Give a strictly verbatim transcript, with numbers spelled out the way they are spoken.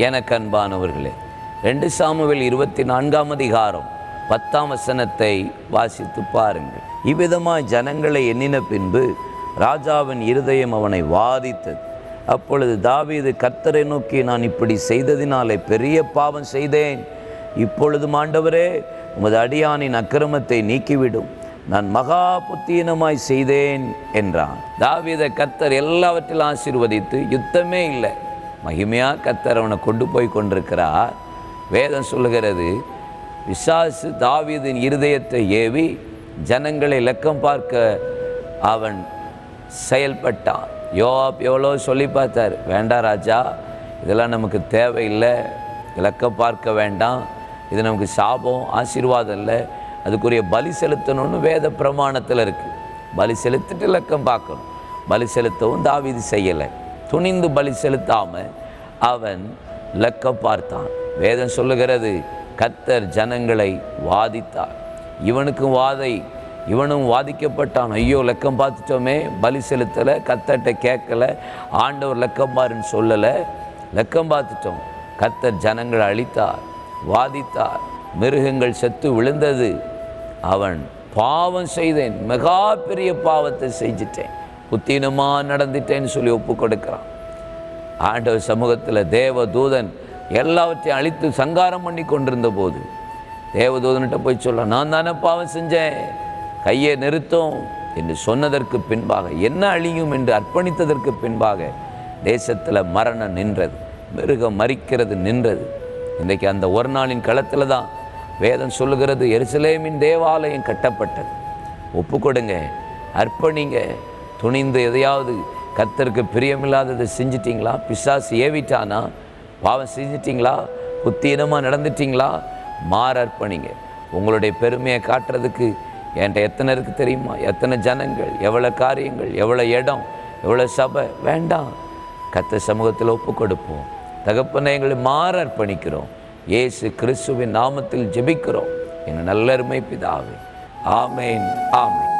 எனக்கு அன்பானவர்களே, ரெண்டு சாமுவேல் இருபத்தி நான்காம் அதிகாரம் பத்தாம் வசனத்தை வாசித்து பாருங்கள். இவ்விதமாய் ஜனங்களை எண்ணின பின்பு ராஜாவின் இருதயம் அவனை வாதித்தது. அப்பொழுது தாவீது கர்த்தரை நோக்கி, நான் இப்படி செய்ததினாலே பெரிய பாவம் செய்தேன். இப்பொழுது ஆண்டவரே, உமது அடியானின் அக்கிரமத்தை நீக்கிவிடும், நான் மகா புத்தீனமாய் செய்தேன் என்றான். தாவீதை கர்த்தர் எல்லாவற்றிலும் ஆசீர்வதித்து, யுத்தமே இல்லை, மகிமையாக கர்த்தர் அவனை கொண்டு போய் கொண்டிருக்கிறார். வேதம் சொல்லுகிறது, பிசாசு தாவீதின் இருதயத்தை ஏவி ஜனங்களை லக்கம் பார்க்க அவன் செயல்பட்டான். யோவாப் எவ்வளோ சொல்லி பார்த்தார், வேண்டாம் ராஜா, இதெல்லாம் நமக்கு தேவையில்லை, லக்கம் பார்க்க வேண்டாம், இது நமக்கு சாபம், ஆசீர்வாதம் இல்லை, அதுக்குரிய பலி செலுத்தணும்னு வேத பிரமாணத்தில் இருக்குது. பலி செலுத்திட்டு லக்கம் பார்க்கணும். பலி செலுத்தவும் தாவீது செய்யலை. துணிந்து பலி செலுத்தாமல் அவன் லக்கம் பார்த்தான். வேதம் சொல்லுகிறது, கர்த்தர் ஜனங்களை வாதித்தார். இவனுக்கும் வாதை, இவனும் வாதிக்கப்பட்டான். ஐயோ, லக்கம் பார்த்துட்டோமே, பலி செலுத்தலை, கர்த்தர்கிட்ட கேட்கலை, ஆண்டவர் லக்கம் பாருன்னு சொல்லலை, லக்கம் பார்த்துட்டோம். கர்த்தர் ஜனங்களை அழித்தார், வாதித்தார், மிருகங்கள் செத்து விழுந்தது. அவன் பாவம் செய்தேன், மிகா பெரிய பாவத்தை செஞ்சிட்டேன், புத்தீனமாக நடந்துட்டேன்னு சொல்லி ஒப்பு கொடுக்குறான். ஆண்டவர் சமூகத்தில் தேவதூதன் எல்லாவற்றையும் அழித்து சங்காரம் பண்ணி கொண்டிருந்த போது தேவதூதன்கிட்ட போய் சொல்ல, நான் தானே பாவம் செஞ்சேன், கையை நிறுத்தும் என்று சொன்னதற்கு பின்பாக, என்ன அழியும் என்று அர்ப்பணித்ததற்கு பின்பாக தேசத்தில் மரணம் நின்றது, மிருகம் மரிக்கிறது நின்றது. இன்றைக்கு அந்த ஒரு நாளின் களத்தில் தான் வேதம் சொல்லுகிறது, எருசலேமின் தேவாலயம் கட்டப்பட்டது. ஒப்பு கொடுங்க, அர்ப்பணிங்க, துணிந்து எதையாவது கர்த்தருக்கு பிரியமில்லாததை செஞ்சிட்டிங்களா? பிசாசு ஏவிட்டானா? பாவம் செஞ்சிட்டிங்களா? புத்தீனமாக நடந்துட்டிங்களா? மாற அர்ப்பணிங்க. உங்களுடைய பெருமையை காட்டுறதுக்கு என்கிட்ட எத்தனை இருக்குது தெரியுமா? எத்தனை ஜனங்கள், எவ்வளோ காரியங்கள், எவ்வளோ இடம், எவ்வளோ சபை, வேண்டாம். கர்த்தர் சமூகத்தில் ஒப்பு கொடுப்போம். தகப்பனை எங்களை மாற அர்ப்பணிக்கிறோம். இயேசு கிறிஸ்துவின் நாமத்தில் ஜெபிக்கிறோம் எங்கள் நல்லருமை பிதாவே. ஆமேன், ஆமேன்.